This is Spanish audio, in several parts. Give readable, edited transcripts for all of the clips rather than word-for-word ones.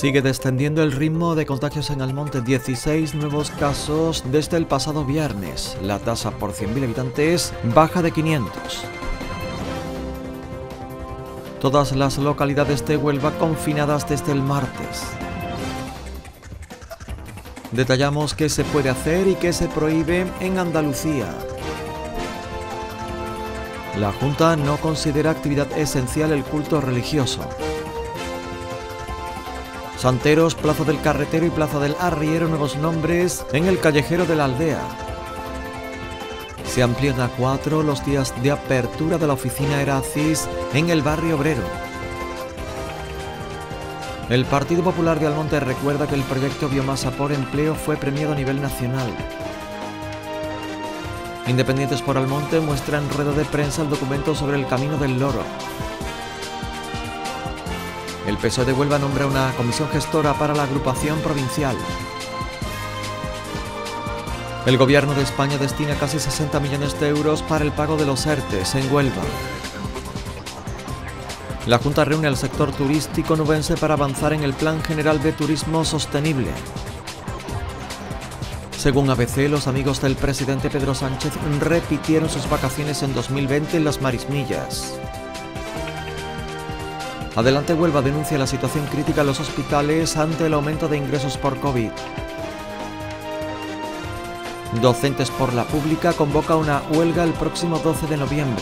Sigue descendiendo el ritmo de contagios en Almonte, 16 nuevos casos desde el pasado viernes. La tasa por 100.000 habitantes baja de 500. Todas las localidades de Huelva confinadas desde el martes. Detallamos qué se puede hacer y qué se prohíbe en Andalucía. La Junta no considera actividad esencial el culto religioso. Santeros, Plaza del Carretero y Plaza del Arriero, nuevos nombres en el callejero de la aldea. Se amplían a 4 los días de apertura de la oficina Eracis en el barrio obrero. El Partido Popular de Almonte recuerda que el proyecto Biomasa por Empleo fue premiado a nivel nacional. Independientes por Almonte muestra en rueda de prensa el documento sobre el Camino del Loro. El PSOE de Huelva nombra una comisión gestora para la agrupación provincial. El Gobierno de España destina casi 60 millones de euros para el pago de los ERTEs en Huelva. La Junta reúne al sector turístico nubense para avanzar en el Plan General de Turismo Sostenible. Según ABC, los amigos del presidente Pedro Sánchez repitieron sus vacaciones en 2020 en las Marismillas. Adelante Huelva denuncia la situación crítica en los hospitales ante el aumento de ingresos por COVID. Docentes por la Pública convoca una huelga el próximo 12 de noviembre.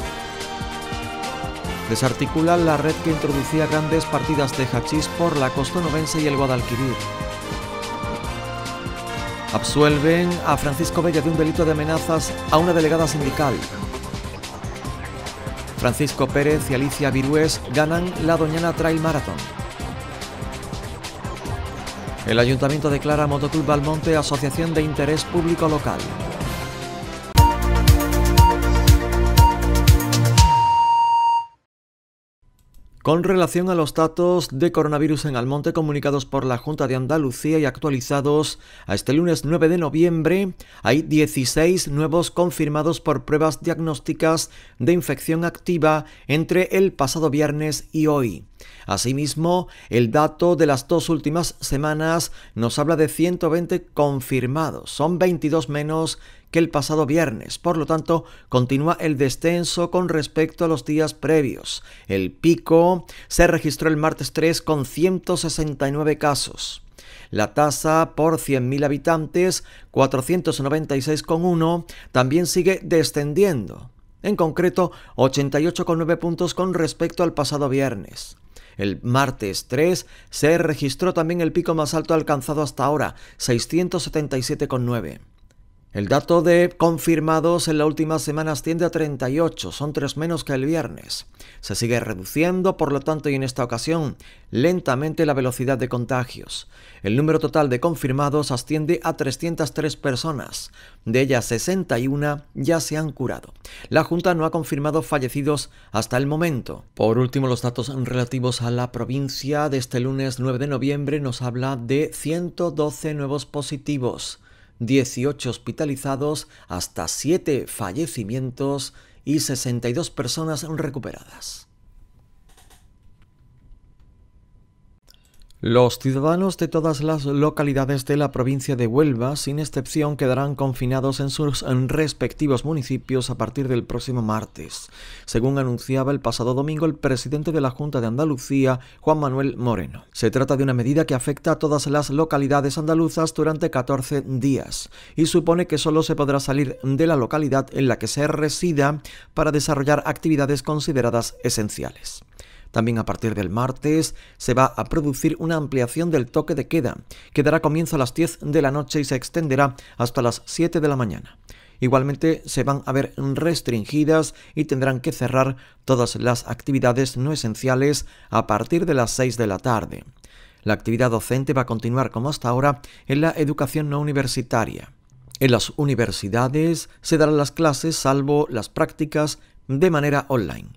Desarticula la red que introducía grandes partidas de hachís por la costa onubense y el Guadalquivir. Absuelven a Francisco Bella de un delito de amenazas a una delegada sindical. Francisco Pérez y Alicia Virués ganan la Doñana Trail Marathon. El Ayuntamiento declara Motoclub Almonte asociación de interés público local. Con relación a los datos de coronavirus en Almonte comunicados por la Junta de Andalucía y actualizados a este lunes 9 de noviembre, hay 16 nuevos confirmados por pruebas diagnósticas de infección activa entre el pasado viernes y hoy. Asimismo, el dato de las 2 últimas semanas nos habla de 120 confirmados, son 22 menos que el pasado viernes, por lo tanto, continúa el descenso con respecto a los días previos. El pico se registró el martes 3 con 169 casos. La tasa por 100.000 habitantes, 496,1, también sigue descendiendo. En concreto, 88,9 puntos con respecto al pasado viernes. El martes 3 se registró también el pico más alto alcanzado hasta ahora, 677,9. El dato de confirmados en la última semana asciende a 38, son 3 menos que el viernes. Se sigue reduciendo, por lo tanto, y en esta ocasión, lentamente la velocidad de contagios. El número total de confirmados asciende a 303 personas. De ellas, 61 ya se han curado. La Junta no ha confirmado fallecidos hasta el momento. Por último, los datos relativos a la provincia de este lunes 9 de noviembre nos habla de 112 nuevos positivos. 18 hospitalizados, hasta 7 fallecimientos y 62 personas recuperadas. Los ciudadanos de todas las localidades de la provincia de Huelva, sin excepción, quedarán confinados en sus respectivos municipios a partir del próximo martes, según anunciaba el pasado domingo el presidente de la Junta de Andalucía, Juan Manuel Moreno. Se trata de una medida que afecta a todas las localidades andaluzas durante 14 días y supone que solo se podrá salir de la localidad en la que se resida para desarrollar actividades consideradas esenciales. También a partir del martes se va a producir una ampliación del toque de queda, que dará comienzo a las 10 de la noche y se extenderá hasta las 7 de la mañana. Igualmente se van a ver restringidas y tendrán que cerrar todas las actividades no esenciales a partir de las 6 de la tarde. La actividad docente va a continuar como hasta ahora en la educación no universitaria. En las universidades se darán las clases, salvo las prácticas, de manera online.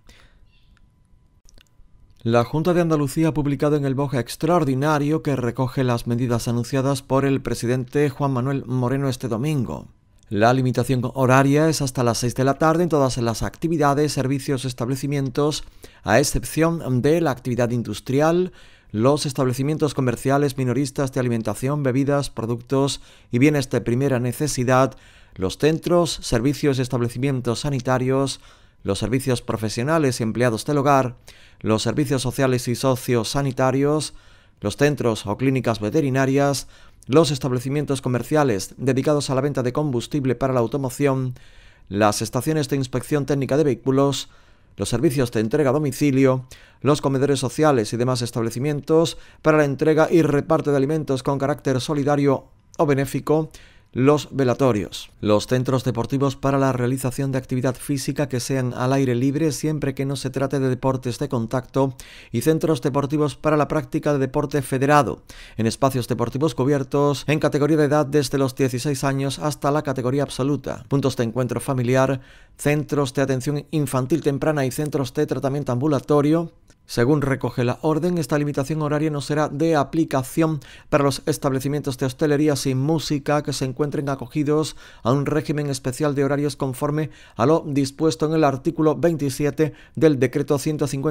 La Junta de Andalucía ha publicado en el BOE extraordinario que recoge las medidas anunciadas por el presidente Juan Manuel Moreno este domingo. La limitación horaria es hasta las 6 de la tarde en todas las actividades, servicios, establecimientos, a excepción de la actividad industrial, los establecimientos comerciales minoristas de alimentación, bebidas, productos y bienes de primera necesidad, los centros, servicios y establecimientos sanitarios, los servicios profesionales y empleados del hogar, los servicios sociales y sociosanitarios, los centros o clínicas veterinarias, los establecimientos comerciales dedicados a la venta de combustible para la automoción, las estaciones de inspección técnica de vehículos, los servicios de entrega a domicilio, los comedores sociales y demás establecimientos para la entrega y reparto de alimentos con carácter solidario o benéfico, los velatorios, los centros deportivos para la realización de actividad física que sean al aire libre siempre que no se trate de deportes de contacto y centros deportivos para la práctica de deporte federado, en espacios deportivos cubiertos en categoría de edad desde los 16 años hasta la categoría absoluta, puntos de encuentro familiar, centros de atención infantil temprana y centros de tratamiento ambulatorio. Según recoge la orden, esta limitación horaria no será de aplicación para los establecimientos de hostelería sin música que se encuentren acogidos a un régimen especial de horarios conforme a lo dispuesto en el artículo 27 del Decreto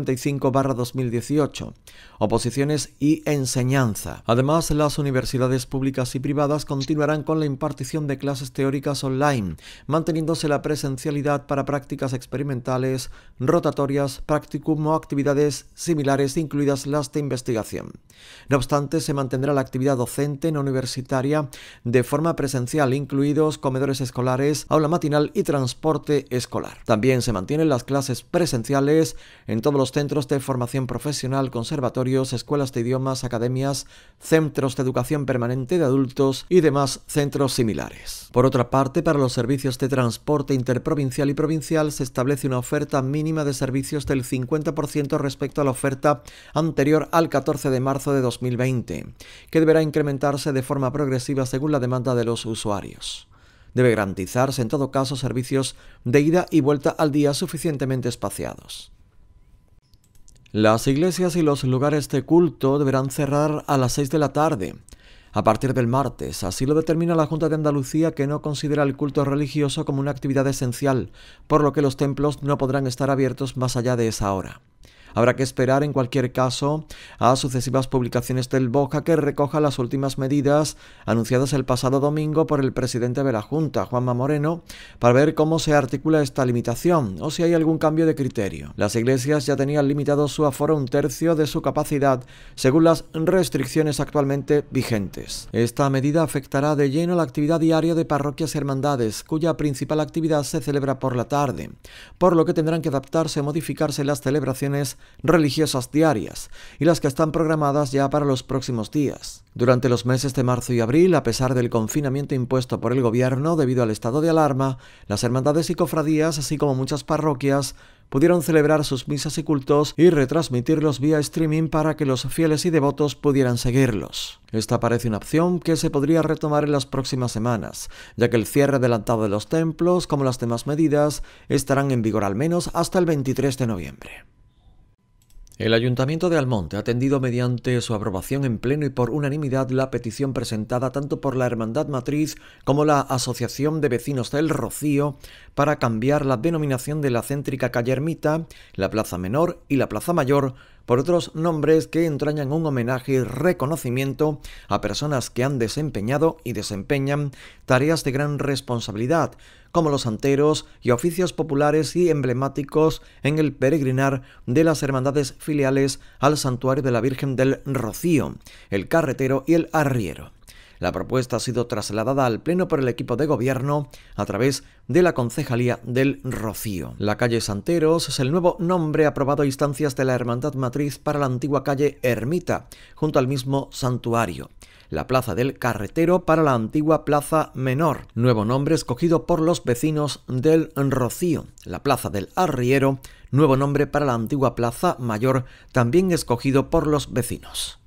155/2018. Oposiciones y enseñanza. Además, las universidades públicas y privadas continuarán con la impartición de clases teóricas online, manteniéndose la presencialidad para prácticas experimentales, rotatorias, practicum o actividades similares, incluidas las de investigación. No obstante, se mantendrá la actividad docente no universitaria de forma presencial, incluidos comedores escolares, aula matinal y transporte escolar. También se mantienen las clases presenciales en todos los centros de formación profesional, conservatorios, escuelas de idiomas, academias, centros de educación permanente de adultos y demás centros similares. Por otra parte, para los servicios de transporte interprovincial y provincial se establece una oferta mínima de servicios del 50% respecto a la oferta anterior al 14 de marzo de 2020, que deberá incrementarse de forma progresiva según la demanda de los usuarios. Debe garantizarse en todo caso servicios de ida y vuelta al día suficientemente espaciados. Las iglesias y los lugares de culto deberán cerrar a las 6 de la tarde. A partir del martes, así lo determina la Junta de Andalucía, que no considera el culto religioso como una actividad esencial, por lo que los templos no podrán estar abiertos más allá de esa hora. Habrá que esperar, en cualquier caso, a sucesivas publicaciones del BOJA que recoja las últimas medidas anunciadas el pasado domingo por el presidente de la Junta, Juanma Moreno, para ver cómo se articula esta limitación o si hay algún cambio de criterio. Las iglesias ya tenían limitado su aforo a 1/3 de su capacidad, según las restricciones actualmente vigentes. Esta medida afectará de lleno la actividad diaria de parroquias y hermandades, cuya principal actividad se celebra por la tarde, por lo que tendrán que adaptarse o modificarse las celebraciones religiosas diarias y las que están programadas ya para los próximos días. Durante los meses de marzo y abril, a pesar del confinamiento impuesto por el gobierno debido al estado de alarma, las hermandades y cofradías, así como muchas parroquias, pudieron celebrar sus misas y cultos y retransmitirlos vía streaming para que los fieles y devotos pudieran seguirlos. Esta parece una opción que se podría retomar en las próximas semanas, ya que el cierre adelantado de los templos, como las demás medidas, estarán en vigor al menos hasta el 23 de noviembre. El Ayuntamiento de Almonte ha atendido mediante su aprobación en pleno y por unanimidad la petición presentada tanto por la Hermandad Matriz como la Asociación de Vecinos del Rocío para cambiar la denominación de la céntrica calle Ermita, la Plaza Menor y la Plaza Mayor por otros nombres que entrañan un homenaje y reconocimiento a personas que han desempeñado y desempeñan tareas de gran responsabilidad, como los santeros y oficios populares y emblemáticos en el peregrinar de las hermandades filiales al Santuario de la Virgen del Rocío, el Carretero y el Arriero. La propuesta ha sido trasladada al Pleno por el equipo de gobierno a través de la Concejalía del Rocío. La calle Santeros es el nuevo nombre aprobado a instancias de la Hermandad Matriz para la antigua calle Ermita, junto al mismo santuario. La Plaza del Carretero para la antigua Plaza Menor, nuevo nombre escogido por los vecinos del Rocío. La Plaza del Arriero, nuevo nombre para la antigua Plaza Mayor, también escogido por los vecinos.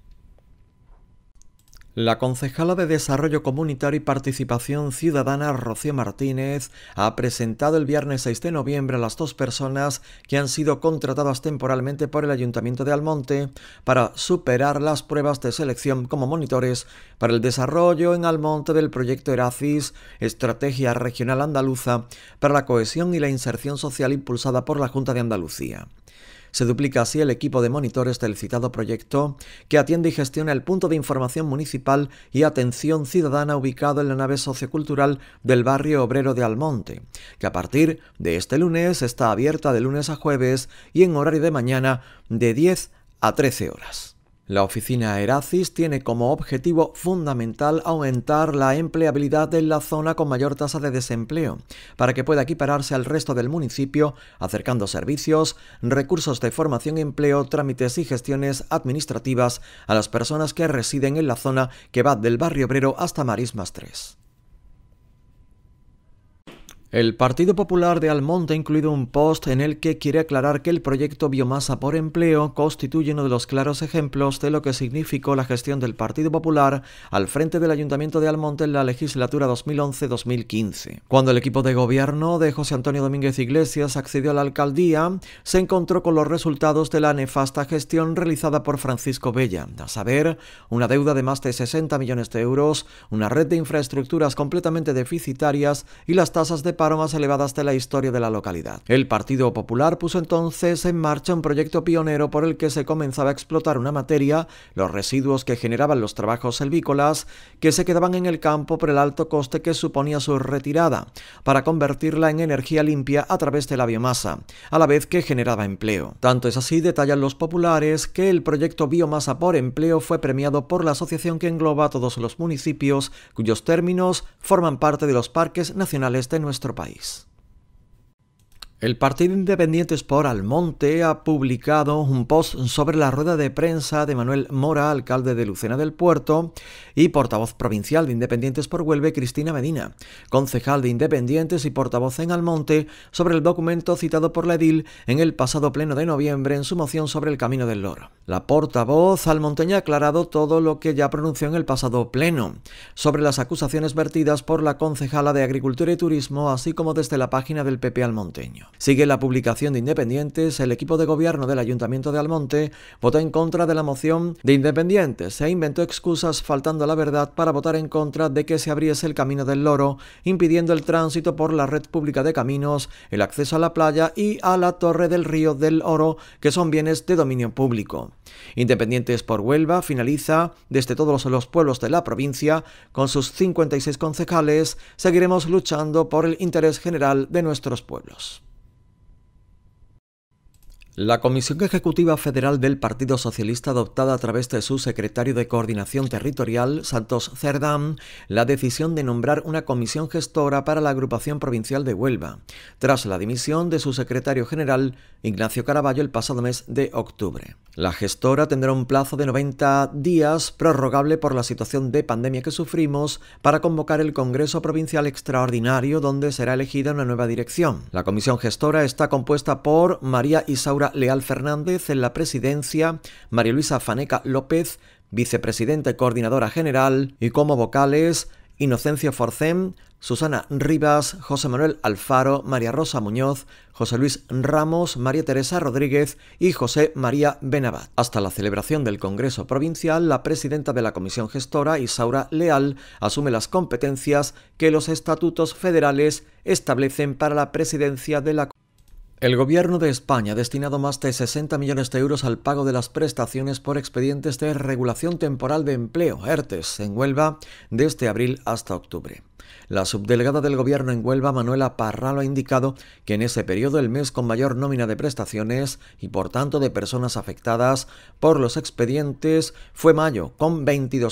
La concejala de Desarrollo Comunitario y Participación Ciudadana, Rocío Martínez, ha presentado el viernes 6 de noviembre a las 2 personas que han sido contratadas temporalmente por el Ayuntamiento de Almonte para superar las pruebas de selección como monitores para el desarrollo en Almonte del proyecto ERACIS, Estrategia Regional Andaluza para la Cohesión y la Inserción Social impulsada por la Junta de Andalucía. Se duplica así el equipo de monitores del citado proyecto, que atiende y gestiona el punto de información municipal y atención ciudadana ubicado en la nave sociocultural del barrio obrero de Almonte, que a partir de este lunes está abierta de lunes a jueves y en horario de mañana de 10 a 13 horas. La oficina Eracis tiene como objetivo fundamental aumentar la empleabilidad en la zona con mayor tasa de desempleo, para que pueda equipararse al resto del municipio, acercando servicios, recursos de formación y empleo, trámites y gestiones administrativas a las personas que residen en la zona que va del barrio obrero hasta Marismas 3. El Partido Popular de Almonte ha incluido un post en el que quiere aclarar que el proyecto Biomasa por Empleo constituye uno de los claros ejemplos de lo que significó la gestión del Partido Popular al frente del Ayuntamiento de Almonte en la legislatura 2011-2015. Cuando el equipo de gobierno de José Antonio Domínguez Iglesias accedió a la alcaldía, se encontró con los resultados de la nefasta gestión realizada por Francisco Bella, a saber, una deuda de más de 60 millones de euros, una red de infraestructuras completamente deficitarias y las tasas de paro más elevadas de la historia de la localidad. El Partido Popular puso entonces en marcha un proyecto pionero por el que se comenzaba a explotar una materia, los residuos que generaban los trabajos silvícolas, que se quedaban en el campo por el alto coste que suponía su retirada, para convertirla en energía limpia a través de la biomasa, a la vez que generaba empleo. Tanto es así, detallan los populares, que el proyecto Biomasa por Empleo fue premiado por la asociación que engloba a todos los municipios cuyos términos forman parte de los parques nacionales de nuestro país. El Partido Independientes por Almonte ha publicado un post sobre la rueda de prensa de Manuel Mora, alcalde de Lucena del Puerto, y portavoz provincial de Independientes por Huelva, Cristina Medina, concejal de Independientes y portavoz en Almonte, sobre el documento citado por la edil en el pasado pleno de noviembre en su moción sobre el Camino del Loro. La portavoz almonteña ha aclarado todo lo que ya pronunció en el pasado pleno, sobre las acusaciones vertidas por la concejala de Agricultura y Turismo, así como desde la página del PP almonteño. Sigue la publicación de Independientes, el equipo de gobierno del Ayuntamiento de Almonte votó en contra de la moción de Independientes e inventó excusas faltando a la verdad para votar en contra de que se abriese el Camino del Loro, impidiendo el tránsito por la red pública de caminos, el acceso a la playa y a la Torre del Río del Oro, que son bienes de dominio público. Independientes por Huelva finaliza: desde todos los pueblos de la provincia, con sus 56 concejales, seguiremos luchando por el interés general de nuestros pueblos. La Comisión Ejecutiva Federal del Partido Socialista, adoptada a través de su secretario de Coordinación Territorial, Santos Cerdán, la decisión de nombrar una comisión gestora para la agrupación provincial de Huelva, tras la dimisión de su secretario general, Ignacio Caraballo, el pasado mes de octubre. La gestora tendrá un plazo de 90 días, prorrogable por la situación de pandemia que sufrimos, para convocar el Congreso Provincial Extraordinario, donde será elegida una nueva dirección. La comisión gestora está compuesta por María Isaura Leal Fernández en la presidencia, María Luisa Faneca López, vicepresidenta y coordinadora general, y como vocales Inocencio Forcén, Susana Rivas, José Manuel Alfaro, María Rosa Muñoz, José Luis Ramos, María Teresa Rodríguez y José María Benabat. Hasta la celebración del Congreso Provincial, la presidenta de la Comisión Gestora, Isaura Leal, asume las competencias que los estatutos federales establecen para la presidencia de la Comisión. El Gobierno de España ha destinado más de 60 millones de euros al pago de las prestaciones por expedientes de regulación temporal de empleo, ERTES, en Huelva desde abril hasta octubre. La subdelegada del Gobierno en Huelva, Manuela Parralo, ha indicado que en ese periodo el mes con mayor nómina de prestaciones y por tanto de personas afectadas por los expedientes fue mayo, con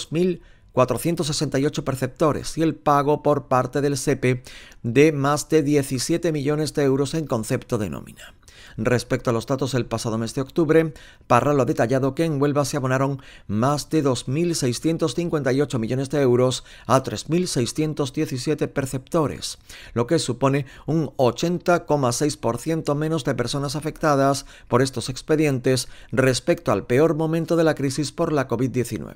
22.468 perceptores, y el pago por parte del SEPE de más de 17 millones de euros en concepto de nómina. Respecto a los datos del pasado mes de octubre, Parralo ha detallado que en Huelva se abonaron más de 2.658 millones de euros a 3.617 perceptores, lo que supone un 80,6% menos de personas afectadas por estos expedientes respecto al peor momento de la crisis por la COVID-19.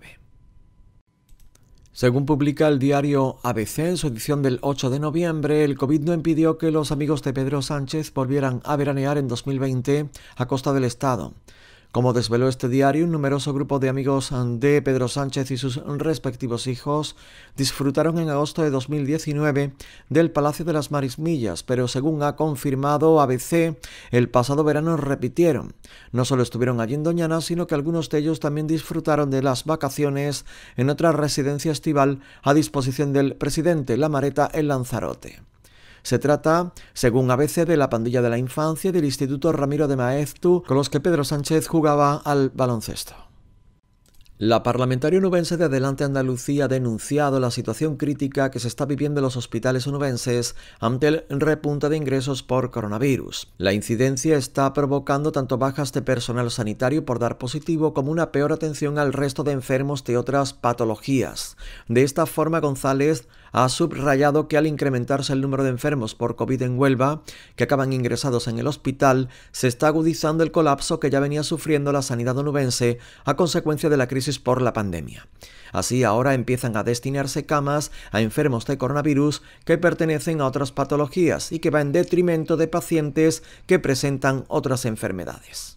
Según publica el diario ABC en su edición del 8 de noviembre, el COVID no impidió que los amigos de Pedro Sánchez volvieran a veranear en 2020 a costa del Estado. Como desveló este diario, un numeroso grupo de amigos de Pedro Sánchez y sus respectivos hijos disfrutaron en agosto de 2019 del Palacio de las Marismillas, pero según ha confirmado ABC, el pasado verano repitieron. No solo estuvieron allí en Doñana, sino que algunos de ellos también disfrutaron de las vacaciones en otra residencia estival a disposición del presidente, La Mareta, en Lanzarote. Se trata, según ABC, de la pandilla de la infancia del Instituto Ramiro de Maeztu, con los que Pedro Sánchez jugaba al baloncesto. La parlamentaria onubense de Adelante Andalucía ha denunciado la situación crítica que se está viviendo en los hospitales onubenses ante el repunte de ingresos por coronavirus. La incidencia está provocando tanto bajas de personal sanitario por dar positivo como una peor atención al resto de enfermos de otras patologías. De esta forma, González ha subrayado que al incrementarse el número de enfermos por COVID en Huelva, que acaban ingresados en el hospital, se está agudizando el colapso que ya venía sufriendo la sanidad onubense a consecuencia de la crisis por la pandemia. Así, ahora empiezan a destinarse camas a enfermos de coronavirus que pertenecen a otras patologías y que va en detrimento de pacientes que presentan otras enfermedades.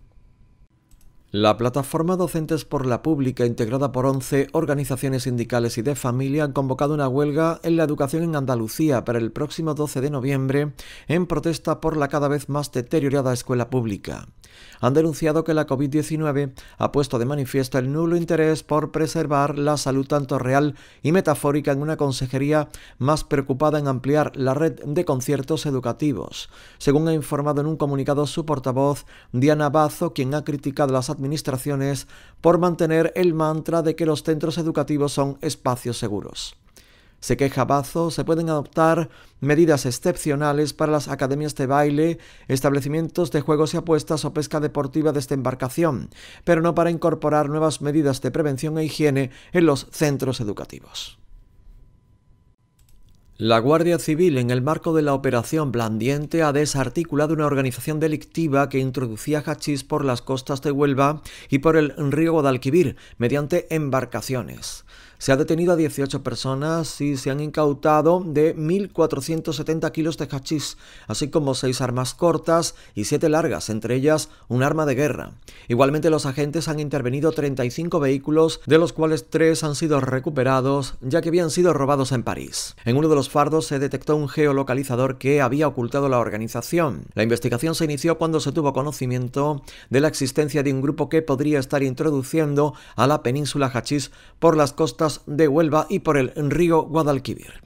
La plataforma Docentes por la Pública, integrada por 11 organizaciones sindicales y de familia, han convocado una huelga en la educación en Andalucía para el próximo 12 de noviembre en protesta por la cada vez más deteriorada escuela pública. Han denunciado que la COVID-19 ha puesto de manifiesto el nulo interés por preservar la salud tanto real y metafórica en una consejería más preocupada en ampliar la red de conciertos educativos. Según ha informado en un comunicado su portavoz, Diana Bazo, quien ha criticado las administraciones por mantener el mantra de que los centros educativos son espacios seguros. Se queja Bazo, se pueden adoptar medidas excepcionales para las academias de baile, establecimientos de juegos y apuestas o pesca deportiva desde embarcación, pero no para incorporar nuevas medidas de prevención e higiene en los centros educativos. La Guardia Civil, en el marco de la Operación Blandiente, ha desarticulado una organización delictiva que introducía hachís por las costas de Huelva y por el río Guadalquivir mediante embarcaciones. Se ha detenido a 18 personas y se han incautado de 1.470 kilos de hachís, así como 6 armas cortas y 7 largas, entre ellas un arma de guerra. Igualmente, los agentes han intervenido 35 vehículos, de los cuales 3 han sido recuperados, ya que habían sido robados en París. En uno de los fardos se detectó un geolocalizador que había ocultado la organización. La investigación se inició cuando se tuvo conocimiento de la existencia de un grupo que podría estar introduciendo a la península hachís por las costas de Huelva y por el río Guadalquivir.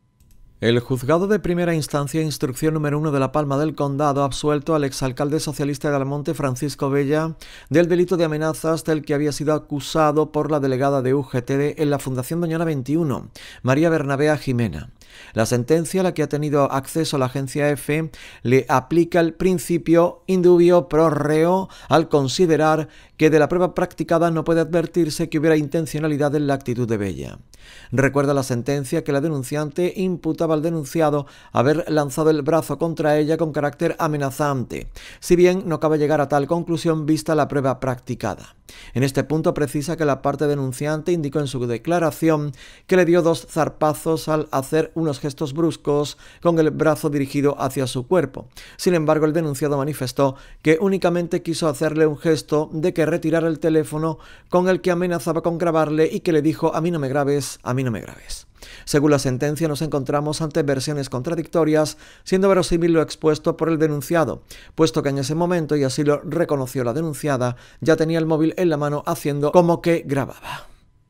El juzgado de primera instancia, instrucción número 1 de La Palma del Condado, ha absuelto al exalcalde socialista de Almonte, Francisco Bella, del delito de amenazas del que había sido acusado por la delegada de UGT en la Fundación Doñana 21, María Bernabea Jimena. La sentencia, a la que ha tenido acceso la agencia EFE, le aplica el principio indubio pro reo al considerar que de la prueba practicada no puede advertirse que hubiera intencionalidad en la actitud de Bella. Recuerda la sentencia que la denunciante imputaba al denunciado haber lanzado el brazo contra ella con carácter amenazante, si bien no cabe llegar a tal conclusión vista la prueba practicada. En este punto precisa que la parte denunciante indicó en su declaración que le dio 2 zarpazos al hacer unos gestos bruscos con el brazo dirigido hacia su cuerpo. Sin embargo, el denunciado manifestó que únicamente quiso hacerle un gesto de que retirara el teléfono con el que amenazaba con grabarle y que le dijo: a mí no me grabes, a mí no me grabes. Según la sentencia, nos encontramos ante versiones contradictorias, siendo verosímil lo expuesto por el denunciado, puesto que en ese momento, y así lo reconoció la denunciada, ya tenía el móvil en la mano haciendo como que grababa.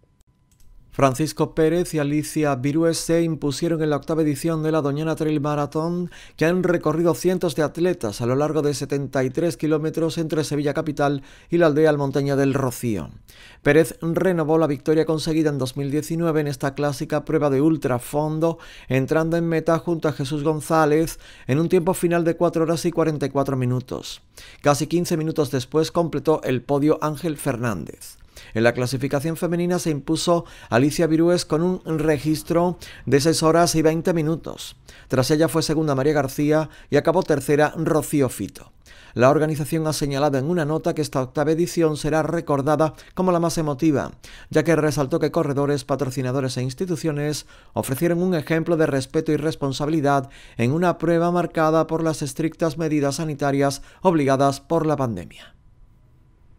Francisco Pérez y Alicia Virués se impusieron en la 8ª edición de la Doñana Trail Marathon, que han recorrido cientos de atletas a lo largo de 73 kilómetros entre Sevilla capital y la aldea almonteña del Rocío. Pérez renovó la victoria conseguida en 2019 en esta clásica prueba de ultrafondo, entrando en meta junto a Jesús González en un tiempo final de 4 horas y 44 minutos. Casi 15 minutos después completó el podio Ángel Fernández. En la clasificación femenina se impuso Alicia Virués con un registro de 6 horas y 20 minutos. Tras ella fue segunda María García y acabó tercera Rocío Fito. La organización ha señalado en una nota que esta 8ª edición será recordada como la más emotiva, ya que resaltó que corredores, patrocinadores e instituciones ofrecieron un ejemplo de respeto y responsabilidad en una prueba marcada por las estrictas medidas sanitarias obligadas por la pandemia.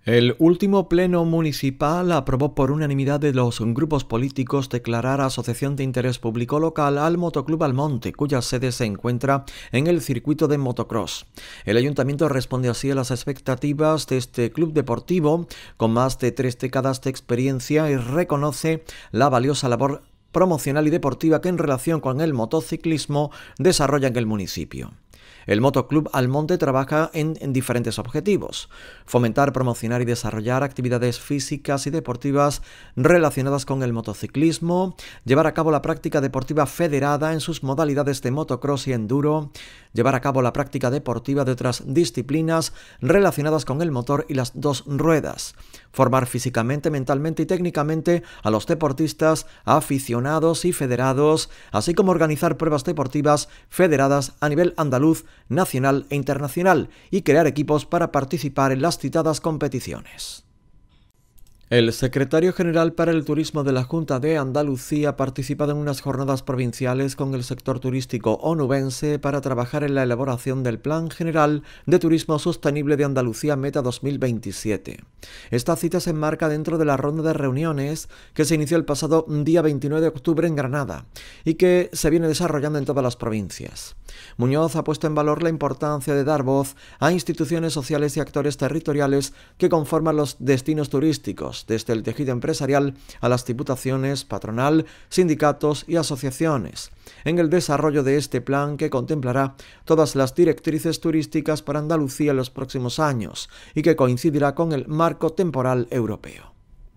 El último pleno municipal aprobó por unanimidad de los grupos políticos declarar asociación de interés público local al Motoclub Almonte, cuya sede se encuentra en el circuito de motocross. El ayuntamiento responde así a las expectativas de este club deportivo con más de 3 décadas de experiencia y reconoce la valiosa labor promocional y deportiva que en relación con el motociclismo desarrolla en el municipio. El Motoclub Almonte trabaja en diferentes objetivos: fomentar, promocionar y desarrollar actividades físicas y deportivas relacionadas con el motociclismo, llevar a cabo la práctica deportiva federada en sus modalidades de motocross y enduro, llevar a cabo la práctica deportiva de otras disciplinas relacionadas con el motor y las 2 ruedas, formar físicamente, mentalmente y técnicamente a los deportistas, aficionados y federados, así como organizar pruebas deportivas federadas a nivel andaluz, nacional e internacional y crear equipos para participar en las citadas competiciones. El secretario general para el turismo de la Junta de Andalucía ha participado en unas jornadas provinciales con el sector turístico onubense para trabajar en la elaboración del Plan General de Turismo Sostenible de Andalucía Meta 2027. Esta cita se enmarca dentro de la ronda de reuniones que se inició el pasado día 29 de octubre en Granada y que se viene desarrollando en todas las provincias. Muñoz ha puesto en valor la importancia de dar voz a instituciones sociales y actores territoriales que conforman los destinos turísticos, desde el tejido empresarial a las diputaciones, patronal, sindicatos y asociaciones, en el desarrollo de este plan que contemplará todas las directrices turísticas para Andalucía en los próximos años y que coincidirá con el marco temporal europeo.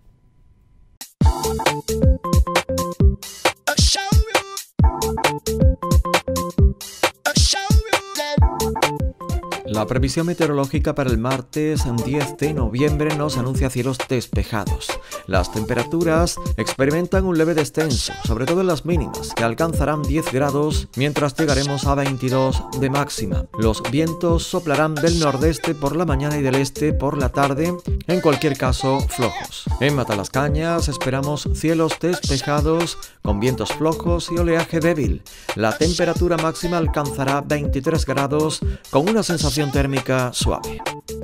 La previsión meteorológica para el martes 10 de noviembre nos anuncia cielos despejados. Las temperaturas experimentan un leve descenso, sobre todo en las mínimas, que alcanzarán 10 grados, mientras llegaremos a 22 de máxima. Los vientos soplarán del nordeste por la mañana y del este por la tarde, en cualquier caso flojos. En Matalascañas esperamos cielos despejados, con vientos flojos y oleaje débil. La temperatura máxima alcanzará 23 grados, con una sensación térmica suave.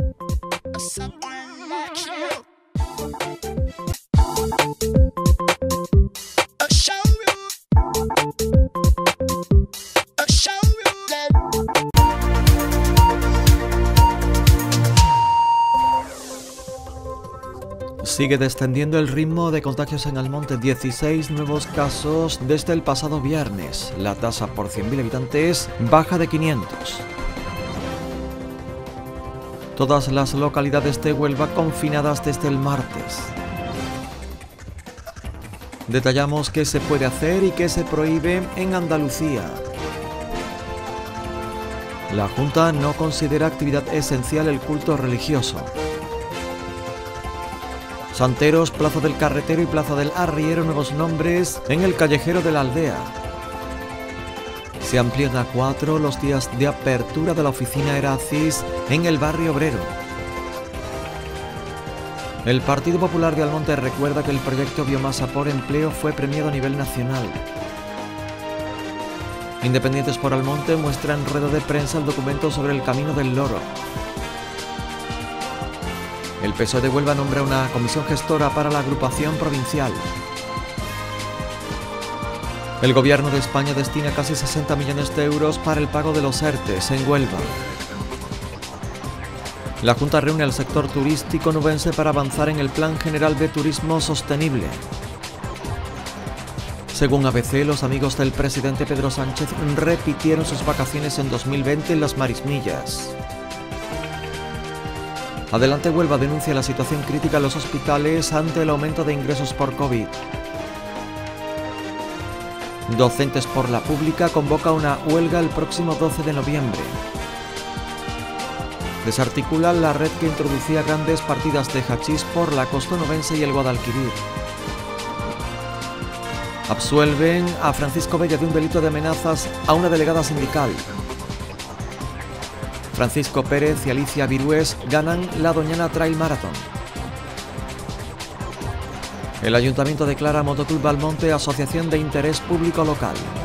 Sigue descendiendo el ritmo de contagios en Almonte, 16 nuevos casos desde el pasado viernes. La tasa por 100.000 habitantes baja de 500. Todas las localidades de Huelva confinadas desde el martes. Detallamos qué se puede hacer y qué se prohíbe en Andalucía. La Junta no considera actividad esencial el culto religioso. Santeros, Plaza del Carretero y Plaza del Arriero, nuevos nombres en el callejero de la aldea. Se amplían a 4 los días de apertura de la oficina Eracis en el barrio obrero. El Partido Popular de Almonte recuerda que el proyecto Biomasa por Empleo fue premiado a nivel nacional. Independientes por Almonte muestra en rueda de prensa el documento sobre el Camino del Loro. El PSOE de Huelva nombra una comisión gestora para la agrupación provincial. El Gobierno de España destina casi 60 millones de euros para el pago de los ERTEs en Huelva. La Junta reúne al sector turístico onubense para avanzar en el Plan General de Turismo Sostenible. Según ABC, los amigos del presidente Pedro Sánchez repitieron sus vacaciones en 2020 en las Marismillas. Adelante Huelva denuncia la situación crítica en los hospitales ante el aumento de ingresos por COVID. Docentes por la Pública convoca una huelga el próximo 12 de noviembre. Desarticula la red que introducía grandes partidas de hachís por la costa onubense y el Guadalquivir. Absuelven a Francisco Bella de un delito de amenazas a una delegada sindical. Francisco Pérez y Alicia Virués ganan la Doñana Trail Marathon. El Ayuntamiento declara Motoclub Almonte asociación de interés público local.